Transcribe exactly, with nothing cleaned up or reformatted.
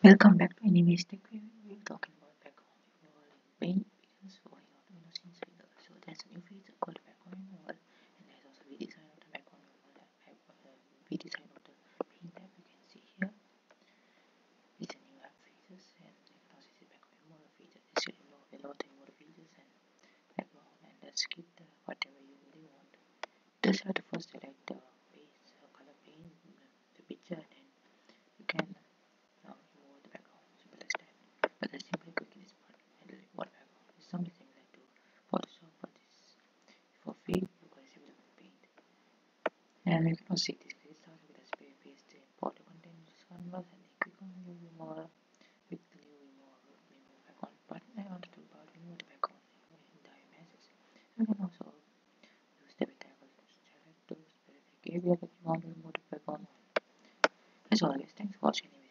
Welcome back to Anyways Tech. We will talking about background removal in Paint because why not you know since we know. So there's a new feature called background removal, and there's also redesign of the background removal app, uh, redesign of the Paint app. You can see here it's a new app features, and you can also see background removal feature. This will remove a lot of removal features and background, and let's skip the whatever you really want. Just have to first select the base uh, color paint, the picture, and then you can now remove the background. Simple as that. But let's simply click this part and remove background. It's something similar to Photoshop, but this for free you guys will have paint. And you can also see this grid start with a spray paste to import the content into this canvas, and then click on new remover with the new remover remove background button. I want to talk about remove the background in the images. You can also use the rectangle to select those specific areas that you want to remove the background on. As always, thanks for watching.